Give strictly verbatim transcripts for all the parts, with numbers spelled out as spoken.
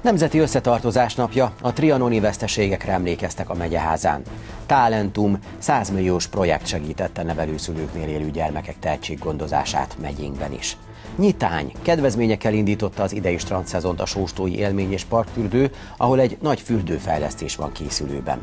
Nemzeti Összetartozás napja, a trianoni veszteségekre emlékeztek a Megyeházán. Talentum száz milliós projekt segítette nevelőszülőknél élő gyermekek tehetséggondozását megyénkben is. Nyitány kedvezményekkel indította az idei strandszezont a Sóstói Élmény- és Parkfürdő, ahol egy nagy fürdőfejlesztés van készülőben.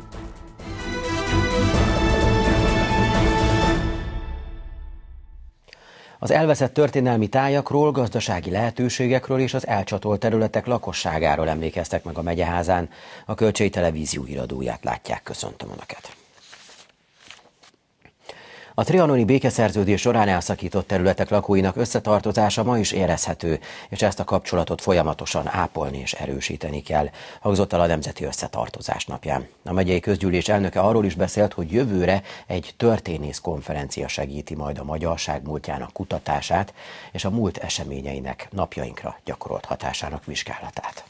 Az elveszett történelmi tájakról, gazdasági lehetőségekről és az elcsatolt területek lakosságáról emlékeztek meg a Megyeházán. A Kölcsei Televízió híradóját látják, köszöntöm Önöket. A trianoni békeszerződés során elszakított területek lakóinak összetartozása ma is érezhető, és ezt a kapcsolatot folyamatosan ápolni és erősíteni kell, hangzott el a Nemzeti Összetartozás napján. A megyei közgyűlés elnöke arról is beszélt, hogy jövőre egy történész konferencia segíti majd a magyarság múltjának kutatását és a múlt eseményeinek napjainkra gyakorolt hatásának vizsgálatát.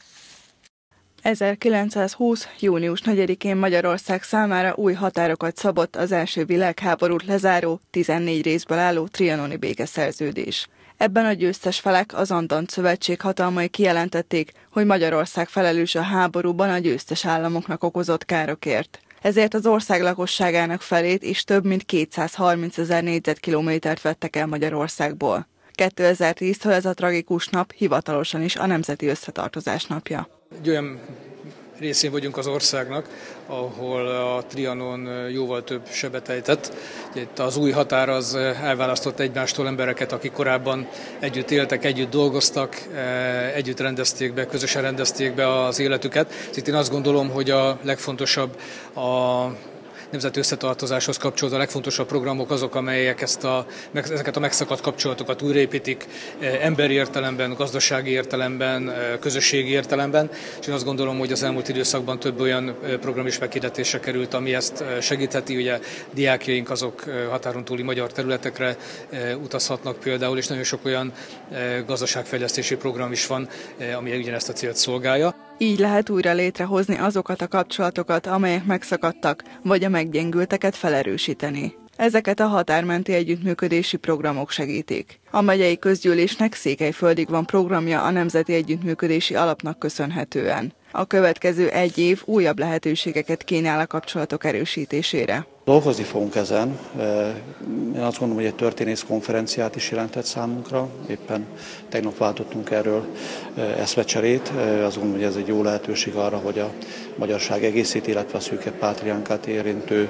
ezerkilencszázhúsz. június negyedikén Magyarország számára új határokat szabott az első világháborút lezáró, tizennégy részből álló trianoni békeszerződés. Ebben a győztes felek, az Antant szövetség hatalmai kijelentették, hogy Magyarország felelős a háborúban a győztes államoknak okozott károkért. Ezért az ország lakosságának felét és több mint kétszázharmincezer négyzetkilométert vettek el Magyarországból. kétezer-tíztől ez a tragikus nap hivatalosan is a Nemzeti Összetartozás napja. Egy olyan részén vagyunk az országnak, ahol a Trianon jóval több sebet ejtett. Itt az új határ az elválasztott egymástól embereket, akik korábban együtt éltek, együtt dolgoztak, együtt rendezték be, közösen rendezték be az életüket. Itt én azt gondolom, hogy a legfontosabb a nemzeti összetartozáshoz kapcsolódó a legfontosabb programok azok, amelyek ezt a, ezeket a megszakadt kapcsolatokat újraépítik emberi értelemben, gazdasági értelemben, közösségi értelemben, és én azt gondolom, hogy az elmúlt időszakban több olyan program is meghirdetésre került, ami ezt segítheti. Ugye diákjaink azok határon túli magyar területekre utazhatnak például, és nagyon sok olyan gazdaságfejlesztési program is van, ami ugyanezt a célt szolgálja. Így lehet újra létrehozni azokat a kapcsolatokat, amelyek megszakadtak, vagy a meggyengülteket felerősíteni. Ezeket a határmenti együttműködési programok segítik. A megyei közgyűlésnek Székelyföldig van programja a Nemzeti Együttműködési Alapnak köszönhetően. A következő egy év újabb lehetőségeket kínál a kapcsolatok erősítésére. Dolgozni fogunk ezen. Én azt gondolom, hogy egy történész konferenciát is jelentett számunkra. Éppen tegnap váltottunk erről eszmecserét. Azt gondolom, hogy ez egy jó lehetőség arra, hogy a magyarság egészét, illetve a szűkebb pátriánkát érintő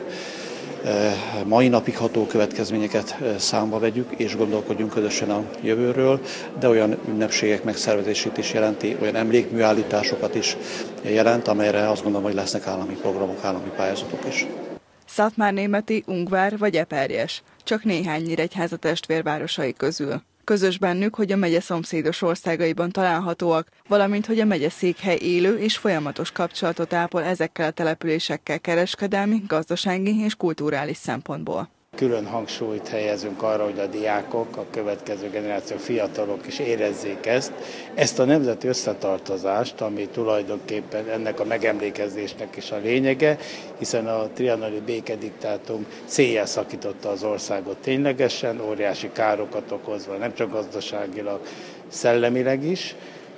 mai napig ható következményeket számba vegyük, és gondolkodjunk közösen a jövőről, de olyan ünnepségek megszervezését is jelenti, olyan emlékműállításokat is jelent, amelyre azt gondolom, hogy lesznek állami programok, állami pályázatok is. Szatmárnémeti, Ungvár vagy Eperjes, csak néhány Nyíregyháza testvérvárosai közül. Közös bennük, hogy a megye szomszédos országaiban találhatóak, valamint hogy a megye székhely élő és folyamatos kapcsolatot ápol ezekkel a településekkel kereskedelmi, gazdasági és kulturális szempontból. Külön hangsúlyt helyezünk arra, hogy a diákok, a következő generáció fiatalok is érezzék ezt, ezt a nemzeti összetartozást, ami tulajdonképpen ennek a megemlékezésnek is a lényege, hiszen a trianoni békediktátum széjjel szakította az országot ténylegesen, óriási károkat okozva, nem csak gazdaságilag, szellemileg is,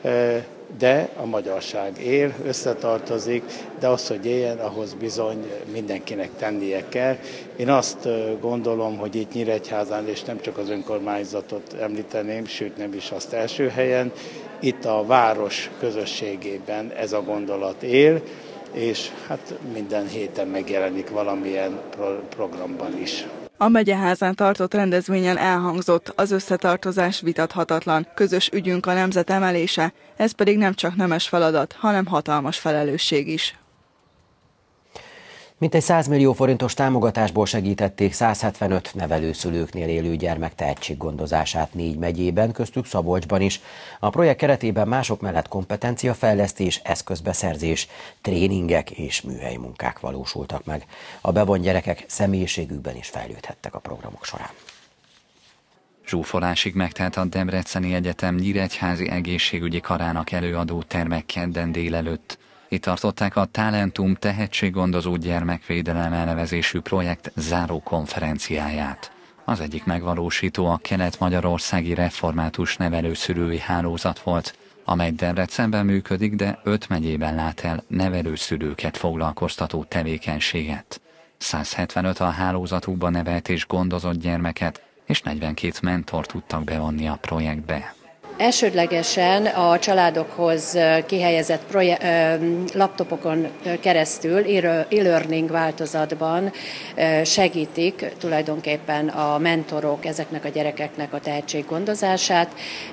de a magyarság él, összetartozik, de az, hogy éljen, ahhoz bizony mindenkinek tennie kell. Én azt gondolom, hogy itt Nyíregyházán, és nem csak az önkormányzatot említeném, sőt nem is azt első helyen, itt a város közösségében ez a gondolat él, és hát minden héten megjelenik valamilyen pro- programban is. A Megyeházán tartott rendezvényen elhangzott, az összetartozás vitathatatlan, közös ügyünk a nemzet emelése, ez pedig nem csak nemes feladat, hanem hatalmas felelősség is. Mintegy száz millió forintos támogatásból segítették száz hetvenöt nevelőszülőknél élő gyermek tehetséggondozását négy megyében, köztük Szabolcsban is. A projekt keretében mások mellett kompetenciafejlesztés, eszközbeszerzés, tréningek és műhelyi munkák valósultak meg. A bevont gyerekek személyiségükben is fejlődhettek a programok során. Zsúfolásig megtelt a Debreceni Egyetem Nyíregyházi egészségügyi karának előadó termek kedden délelőtt. Itt tartották a Talentum tehetséggondozó gyermekvédelem elnevezésű projekt záró konferenciáját. Az egyik megvalósító a kelet-magyarországi református nevelőszülői hálózat volt, amely Debrecenben működik, de öt megyében lát el nevelőszülőket foglalkoztató tevékenységet. száz hetvenöt a hálózatukban nevelt és gondozott gyermeket, és negyvenkét mentor tudtak bevonni a projektbe. Elsődlegesen a családokhoz kihelyezett projek- laptopokon keresztül e-learning változatban segítik tulajdonképpen a mentorok ezeknek a gyerekeknek a tehetséggondozását.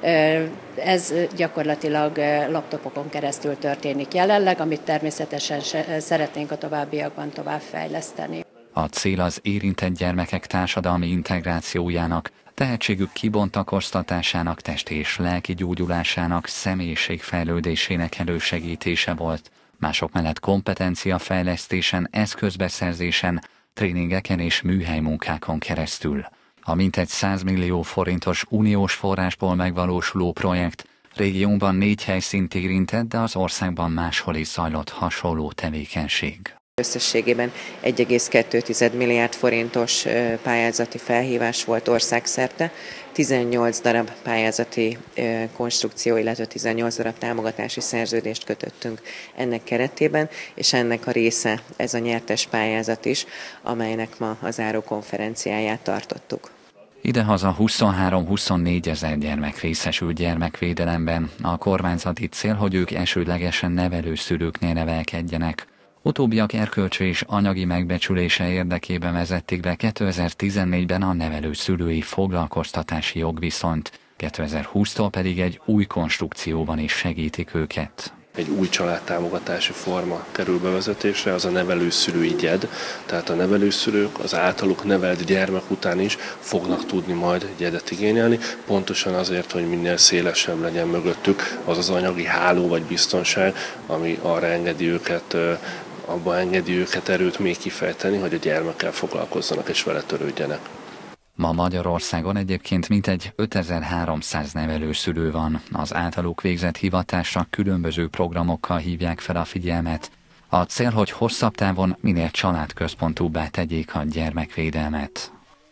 Ez gyakorlatilag laptopokon keresztül történik jelenleg, amit természetesen szeretnénk a továbbiakban továbbfejleszteni. A cél az érintett gyermekek társadalmi integrációjának, tehetségük kibontakoztatásának, testi és lelki gyógyulásának, személyiségfejlődésének elősegítése volt. Mások mellett kompetenciafejlesztésen, eszközbeszerzésen, tréningeken és műhelymunkákon keresztül. A mintegy száz millió forintos uniós forrásból megvalósuló projekt régiónban négy helyszínt érintett, de az országban máshol is zajlott hasonló tevékenység. Összességében egy egész kettő milliárd forintos pályázati felhívás volt országszerte, tizennyolc darab pályázati konstrukció, illetve tizennyolc darab támogatási szerződést kötöttünk ennek keretében, és ennek a része ez a nyertes pályázat is, amelynek ma a záró konferenciáját tartottuk. Idehaza huszonhárom-huszonnégy ezer gyermek részesül gyermekvédelemben. A kormányzati cél, hogy ők elsődlegesen nevelőszülőknél nevelkedjenek. Utóbbiak erkölcsi és anyagi megbecsülése érdekében vezették be kétezer-tizennégyben a nevelőszülői foglalkoztatási jogviszonyt, kétezer-húsztól pedig egy új konstrukcióban is segítik őket. Egy új családtámogatási forma kerül bevezetésre, az a nevelőszülői gyed, tehát a nevelőszülők az általuk nevelt gyermek után is fognak tudni majd gyedet igényelni, pontosan azért, hogy minél szélesebb legyen mögöttük az az anyagi háló vagy biztonság, ami arra engedi őket, abban engedi őket erőt még kifejteni, hogy a gyermekkel foglalkozzanak és vele törődjenek. Ma Magyarországon egyébként mintegy ötezer-háromszáz nevelőszülő van. Az általuk végzett hivatásra különböző programokkal hívják fel a figyelmet. A cél, hogy hosszabb távon minél családközpontúbbá tegyék a gyermekvédelmet.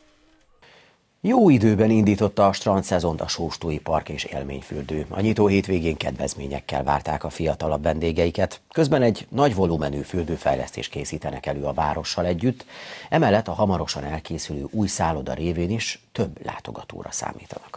Jó időben indította a strandszezont a Sóstói Park és Élményfürdő. A nyitó hétvégén kedvezményekkel várták a fiatalabb vendégeiket, közben egy nagy volumenű fürdőfejlesztést készítenek elő a várossal együtt, emellett a hamarosan elkészülő új szálloda révén is több látogatóra számítanak.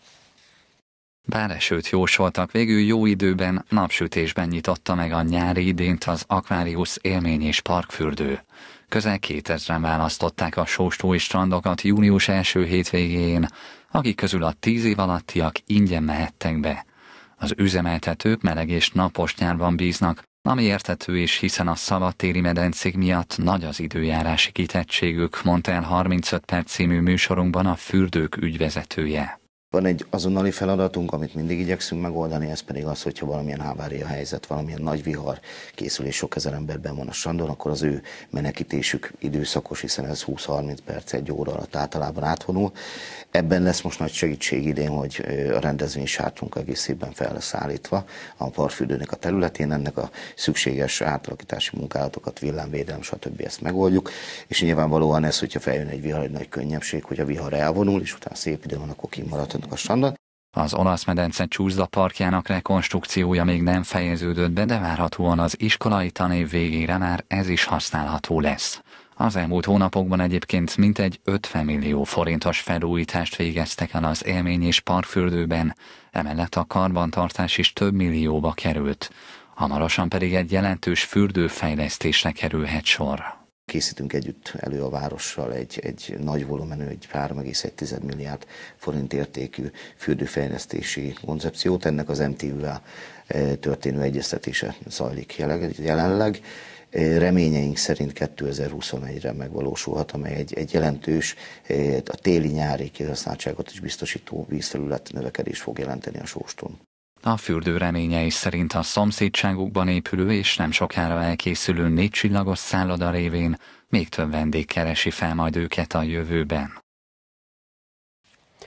Bár esőt jósoltak, végül jó időben, napsütésben nyitotta meg a nyári idént az Aquarius élmény és parkfürdő. Közel kétezren választották a sóstói strandokat június első hétvégén, akik közül a tíz év alattiak ingyen mehettek be. Az üzemeltetők meleg és napos nyárban bíznak, ami érthető is, hiszen a szabadtéri medencék miatt nagy az időjárási kitettségük, mondta el harmincöt perc című műsorunkban a fürdők ügyvezetője. Van egy azonnali feladatunk, amit mindig igyekszünk megoldani, ez pedig az, hogyha valamilyen hávária helyzet, valamilyen nagy vihar készül és sok ezer emberben van a strandon, akkor az ő menekítésük időszakos, hiszen ez húsz-harminc perc, egy óra alatt általában átvonul. Ebben lesz most nagy segítség idén, hogy a rendezvény sátrunk egész évben fel lesz állítva a parkfürdőnek a területén, ennek a szükséges átalakítási munkálatokat, villámvédelem, stb. Ezt megoldjuk, és nyilvánvalóan ez, hogyha feljön egy vihar, egy nagy könnyebbség, hogy a vihar elvonul, és utána szép idő van, akkor kimaradhat a strandon. Az olasz medence Csúszda parkjának rekonstrukciója még nem fejeződött be, de várhatóan az iskolai tanév végére már ez is használható lesz. Az elmúlt hónapokban egyébként mintegy ötven millió forintos felújítást végeztek el az élmény és parkfürdőben, emellett a karbantartás is több millióba került. Hamarosan pedig egy jelentős fürdőfejlesztésre kerülhet sor. Készítünk együtt elő a várossal egy, egy nagy volumenű, egy három egész egy milliárd forint értékű fürdőfejlesztési koncepciót. Ennek az em té ú-vel történő egyeztetése zajlik jelenleg. Reményeink szerint kétezer-huszonegyre megvalósulhat, amely egy, egy jelentős, a téli-nyári kihasználtságot is biztosító vízterület növekedés fog jelenteni a Sóstón. A fürdő reményei szerint a szomszédságukban épülő és nem sokára elkészülő négy csillagos szálloda révén még több vendég keresi fel majd őket a jövőben.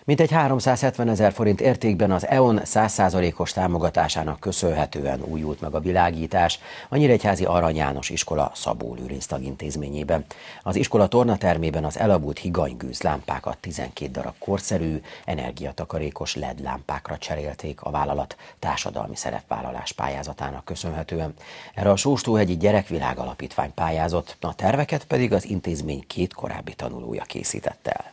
Mintegy háromszázhetven ezer forint értékben az é o en száz százalékos támogatásának köszönhetően újult meg a világítás a Nyíregyházi Arany János iskola Szabó Lőrinc tagintézményében. Az iskola tornatermében az elavult higanygűz lámpákat tizenkét darab korszerű, energiatakarékos el é dé lámpákra cserélték a vállalat társadalmi szerepvállalás pályázatának köszönhetően. Erre a Sóstóhegyi Gyerekvilág Alapítvány pályázott, a terveket pedig az intézmény két korábbi tanulója készítette el.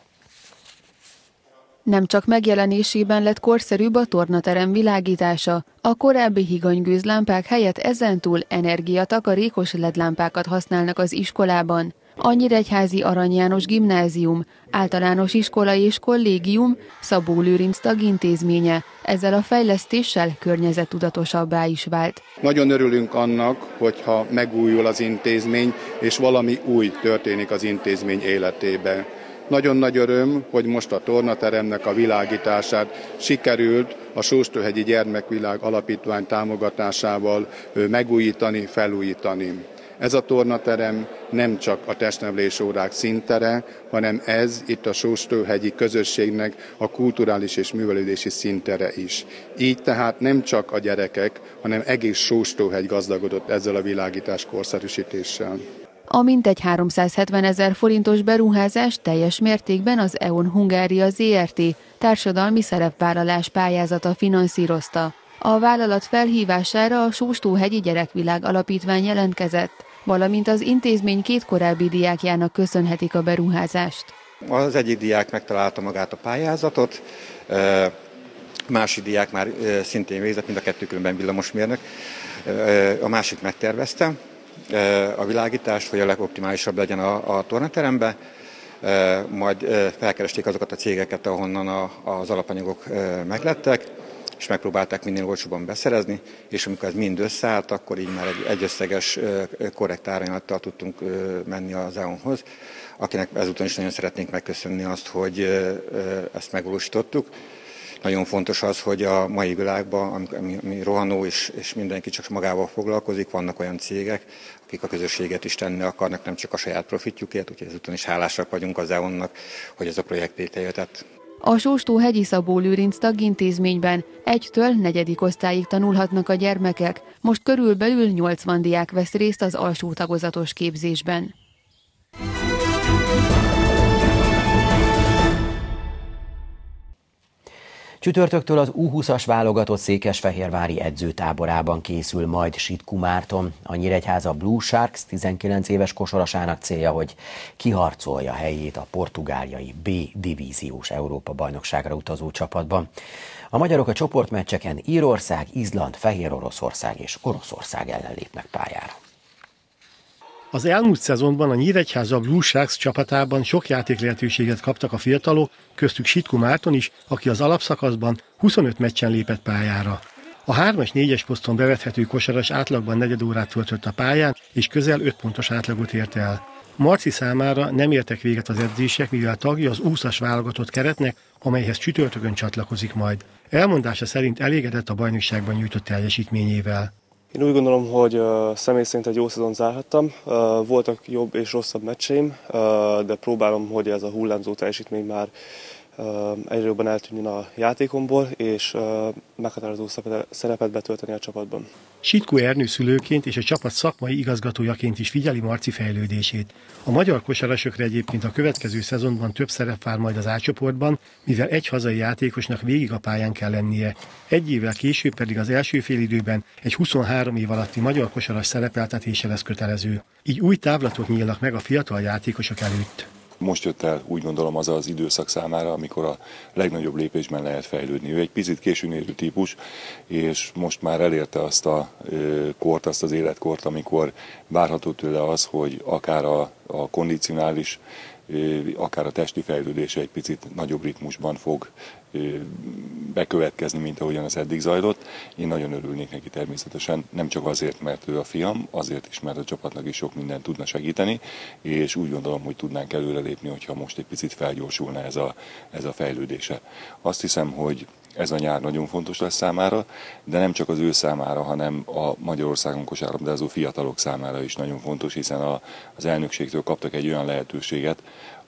Nem csak megjelenésében lett korszerűbb a tornaterem világítása, a korábbi higanygűz lámpák helyett ezentúl energiatakarékos el é dé lámpákat használnak az iskolában. A Nyíregyházi Arany János Gimnázium, általános iskola és kollégium Szabó Lőrinc tagintézménye ezzel a fejlesztéssel környezettudatosabbá is vált. Nagyon örülünk annak, hogyha megújul az intézmény, és valami új történik az intézmény életében. Nagyon nagy öröm, hogy most a tornateremnek a világítását sikerült a Sóstóhegyi Gyermekvilág Alapítvány támogatásával megújítani, felújítani. Ez a tornaterem nem csak a testnevelés órák színtere, hanem ez itt a sóstóhegyi közösségnek a kulturális és művelődési színtere is. Így tehát nem csak a gyerekek, hanem egész Sóstóhegy gazdagodott ezzel a világítás korszerűsítéssel. A mintegy háromszázhetven ezer forintos beruházás teljes mértékben az é o en Hungária zé er té társadalmi szerepvállalás pályázata finanszírozta. A vállalat felhívására a Sóstóhegyi Gyerekvilág Alapítvány jelentkezett, valamint az intézmény két korábbi diákjának köszönhetik a beruházást. Az egyik diák megtalálta magát a pályázatot, a másik diák már szintén végzett, mind a kettő különben villamosmérnök. A másik megtervezte a világítást, hogy a legoptimálisabb legyen a, a tornaterembe, majd felkeresték azokat a cégeket, ahonnan a, az alapanyagok meglettek, és megpróbálták minél olcsóbban beszerezni, és amikor ez mind összeállt, akkor így már egy egyösszeges, korrekt árajánlattal tudtunk menni az é o en-hoz, akinek ezúton is nagyon szeretnénk megköszönni azt, hogy ezt megvalósítottuk. Nagyon fontos az, hogy a mai világban, ami, ami rohanó és, és mindenki csak magával foglalkozik, vannak olyan cégek, akik a közösséget is tenni akarnak, nem csak a saját profitjukért, úgyhogy ezúton is hálásak vagyunk az é o en-nak, hogy ez a projekt létrejöhetett. A Sóstóhegyi Szabó Lőrinc tagintézményben egytől negyedik osztályig tanulhatnak a gyermekek, most körülbelül nyolcvan diák vesz részt az alsó tagozatos képzésben. Csütörtöktől az U húszas válogatott székesfehérvári edzőtáborában készül majd Sitku Márton. A Nyíregyháza Blue Sharks tizenkilenc éves kosarasának célja, hogy kiharcolja helyét a portugáliai B divíziós Európa-bajnokságra utazó csapatban. A magyarok a csoportmeccseken Írország, Izland, Fehéroroszország és Oroszország ellen lépnek pályára. Az elmúlt szezonban a Nyíregyháza Blue Sharks csapatában sok játék lehetőséget kaptak a fiatalok, köztük Sitku Márton is, aki az alapszakaszban huszonöt meccsen lépett pályára. A hármas négyes poszton bevethető kosaras átlagban negyed órát töltött a pályán, és közel öt pontos átlagot ért el. Marci számára nem értek véget az edzések, mivel tagja az U húszas válogatott keretnek, amelyhez csütörtökön csatlakozik majd. Elmondása szerint elégedett a bajnokságban nyújtott teljesítményével. Én úgy gondolom, hogy uh, személy szerint egy jó szezon zárhattam. Uh, voltak jobb és rosszabb meccseim, uh, de próbálom, hogy ez a hullámzó teljesítmény már uh, egyre jobban eltűnjön a játékomból, és uh, meghatározó szerepet betölteni a csapatban. Sitku Ernő szülőként és a csapat szakmai igazgatójaként is figyeli Marci fejlődését. A magyar kosarasokra egyébként a következő szezonban több szerep vár majd az A csoportban, mivel egy hazai játékosnak végig a pályán kell lennie. Egy évvel később pedig az első félidőben egy huszonhárom év alatti magyar kosaras szerepeltetése lesz kötelező. Így új távlatok nyílnak meg a fiatal játékosok előtt. Most jött el, úgy gondolom, az az időszak számára, amikor a legnagyobb lépésben lehet fejlődni. Ő egy picit későn érő típus, és most már elérte azt a kort, azt az életkort, amikor várható tőle az, hogy akár a, a kondicionális, akár a testi fejlődése egy picit nagyobb ritmusban fog bekövetkezni, mint ahogyan az eddig zajlott. Én nagyon örülnék neki természetesen, nem csak azért, mert ő a fiam, azért is, mert a csapatnak is sok mindent tudna segíteni, és úgy gondolom, hogy tudnánk előrelépni, hogyha most egy picit felgyorsulna ez a, ez a fejlődése. Azt hiszem, hogy ez a nyár nagyon fontos lesz számára, de nem csak az ő számára, hanem a Magyarországon kosárlabdázó fiatalok számára is nagyon fontos, hiszen a, az elnökségtől kaptak egy olyan lehetőséget,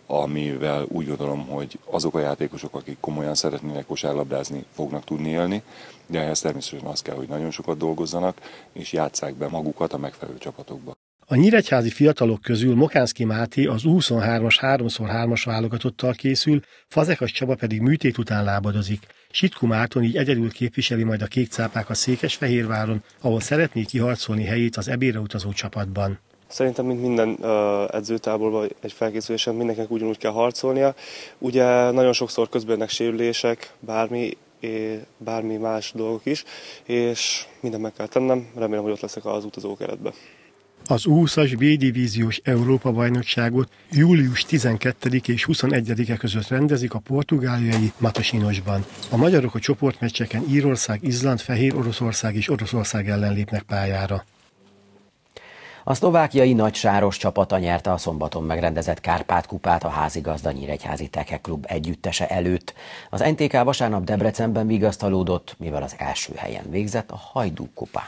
amivel úgy gondolom, hogy azok a játékosok, akik komolyan szeretnének kosárlabdázni, fognak tudni élni, de ehhez természetesen az kell, hogy nagyon sokat dolgozzanak, és játsszák be magukat a megfelelő csapatokba. A nyíregyházi fiatalok közül Mokánszki Máté az U huszonhármas három szor hármas válogatottal készül, Fazekas Csaba pedig műtét után lábadozik. Sitku Márton így egyedül képviseli majd a kékcápákat Székesfehérváron, ahol szeretné kiharcolni helyét az é bé-re utazó csapatban. Szerintem, mint minden uh, edzőtáborban, egy felkészülésen mindenkinek ugyanúgy kell harcolnia. Ugye nagyon sokszor közbennek sérülések, bármi, bármi más dolgok is, és mindent meg kell tennem, remélem, hogy ott leszek az utazó keretben. Az U húszas B-divíziós Európa-bajnokságot július tizenkettedike és huszonegyedike között rendezik a portugáliai Matosinosban. A magyarok a csoportmeccseken Írország, Izland, Fehér Oroszország és Oroszország ellen lépnek pályára. A szlovákiai nagysáros csapata nyerte a szombaton megrendezett Kárpát-kupát a házigazda Nyíregyházi Teke Klub együttese előtt. Az en té ká vasárnap Debrecenben vigasztalódott, mivel az első helyen végzett a Hajdú kupán.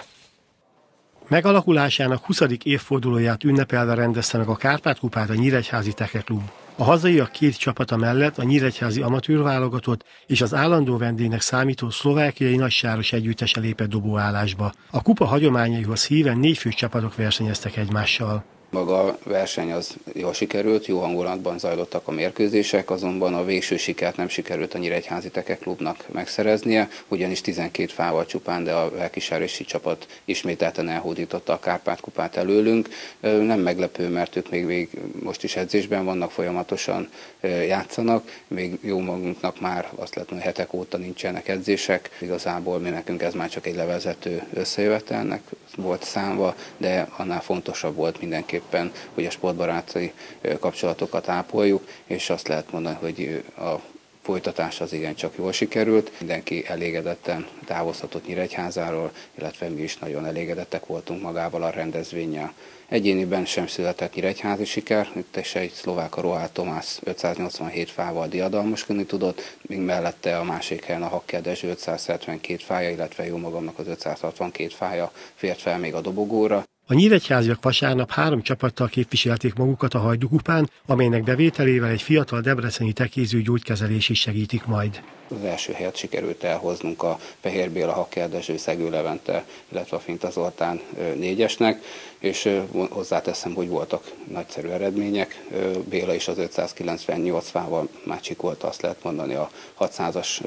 Megalakulásának huszadik évfordulóját ünnepelve rendezte meg a Kárpát-kupát a Nyíregyházi Teke Klub. A hazaiak két csapata mellett a nyíregyházi amatőr válogatott és az állandó vendégnek számító szlovákiai nagysáros együttese lépett dobóállásba. A kupa hagyományaihoz híven négy fős csapatok versenyeztek egymással. Maga a verseny az jól sikerült, jó hangulatban zajlottak a mérkőzések, azonban a végső sikert nem sikerült a Nyíregyházi Teke Klubnak megszereznie, ugyanis tizenkét fával csupán, de a Lelkisárosi csapat ismételten elhódította a Kárpát-kupát előlünk. Nem meglepő, mert ők még, még most is edzésben vannak, folyamatosan játszanak, még jó magunknak már azt lehet mondani, hetek óta nincsenek edzések. Igazából mi nekünk ez már csak egy levezető összejövetelnek volt számva, de annál fontosabb volt mindenképpen, hogy a sportbaráti kapcsolatokat ápoljuk, és azt lehet mondani, hogy a folytatás az igencsak jól sikerült. Mindenki elégedetten távozhatott Nyíregyházáról, illetve mi is nagyon elégedettek voltunk magával a rendezvénnyel. Egyéniben sem született nyíregyházi siker, itt is egy szlovák, a Rohát Tomás ötszáznyolcvanhét fával diadalmaskodni tudott, míg mellette a másik helyen a Hakker Dezső ötszázhetvenkét fája, illetve jó magamnak az ötszázhatvankét fája fért fel még a dobogóra. A nyíregyháziak vasárnap három csapattal képviselték magukat a Hajdú kupán, amelynek bevételével egy fiatal debreceni tekéző gyógykezelés is segítik majd. Az első helyet sikerült elhoznunk a Fehér Béla, Hakker Dezső, Szegő Levente, illetve a Finta Zoltán négyesnek, és hozzáteszem, hogy voltak nagyszerű eredmények. Béla is az ötszázkilencvennyolc fával mácsikolta, azt lehet mondani, a hatszázas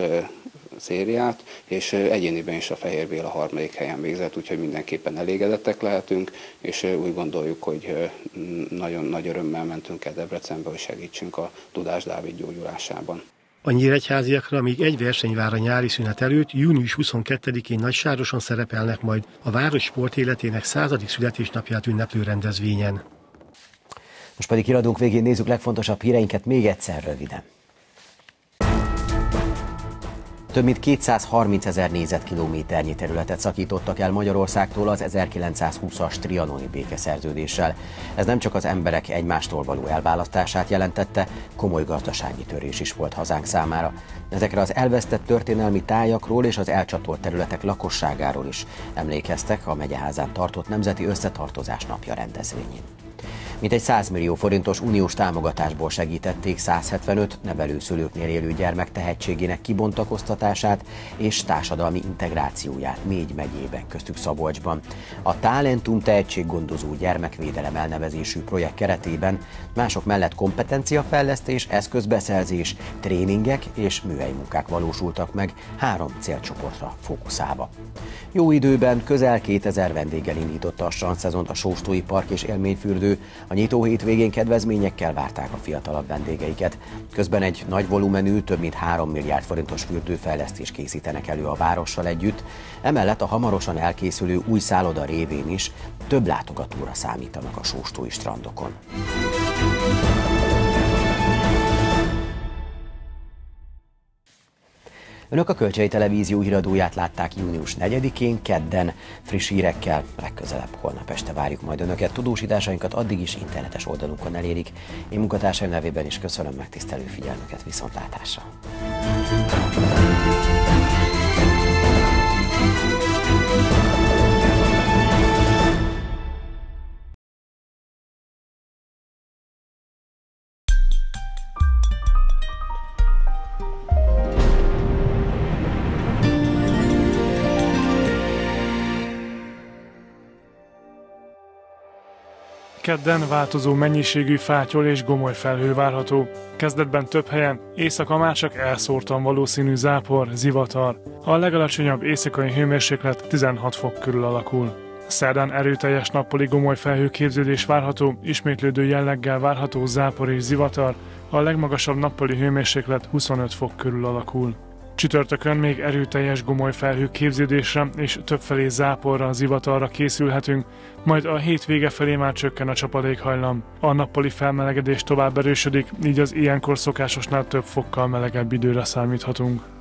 szériát, és egyéniben is a Fehér Béla harmadik helyen végzett, úgyhogy mindenképpen elégedettek lehetünk, és úgy gondoljuk, hogy nagyon nagy örömmel mentünk el Debrecenbe, hogy segítsünk a Tudás Dávid gyógyulásában. A nyíregyháziakra még egy verseny vár a nyári szünet előtt, június huszonkettedikén Nagysároson szerepelnek majd a város sportéletének századik születésnapját ünneplő rendezvényen. Most pedig híradónk végén nézzük legfontosabb híreinket még egyszer röviden. Több mint kétszázharmincezer négyzetkilométernyi területet szakítottak el Magyarországtól az ezerkilencszázhúszas trianoni békeszerződéssel. Ez nem csak az emberek egymástól való elválasztását jelentette, komoly gazdasági törés is volt hazánk számára. Ezekre az elvesztett történelmi tájakról és az elcsatolt területek lakosságáról is emlékeztek a Megyeházán tartott Nemzeti Összetartozás napja rendezvényén. Mintegy száz millió forintos uniós támogatásból segítették százhetvenöt nevelőszülőknél élő gyermek tehetségének kibontakoztatását és társadalmi integrációját négy megyében, köztük Szabolcsban. A Talentum tehetséggondozó gyermekvédelem elnevezésű projekt keretében mások mellett kompetenciafejlesztés, eszközbeszerzés, tréningek és műhelymunkák valósultak meg három célcsoportra fókuszálva. Jó időben közel kétezer vendéggel indította a strandszezont a Sóstói Park és Élményfürdő. A nyitó hétvégén kedvezményekkel várták a fiatalabb vendégeiket. Közben egy nagy volumenű, több mint három milliárd forintos fürdőfejlesztést készítenek elő a várossal együtt. Emellett a hamarosan elkészülő új szálloda révén is több látogatóra számítanak a sóstói strandokon. Önök a Kölcsei Televízió híradóját látták június negyedikén, kedden. Friss hírekkel legközelebb holnap este várjuk majd Önöket. Tudósításainkat addig is internetes oldalunkon elérik. Én munkatársaim nevében is köszönöm megtisztelő figyelmüket, viszontlátásra! Kedden változó mennyiségű fátyol és gomoly felhő várható. Kezdetben több helyen, éjszaka már csak elszórtan valószínű zápor, zivatar. A legalacsonyabb éjszakai hőmérséklet tizenhat fok körül alakul. Szerdán erőteljes nappali gomoly felhőképződés várható, ismétlődő jelleggel várható zápor és zivatar, a legmagasabb nappali hőmérséklet huszonöt fok körül alakul. Csütörtökön még erőteljes gomoly felhőképződésre és többfelé záporra, zivatarra készülhetünk, majd a hét vége felé már csökken a csapadékhajlam. A nappali felmelegedés tovább erősödik, így az ilyenkor szokásosnál több fokkal melegebb időre számíthatunk.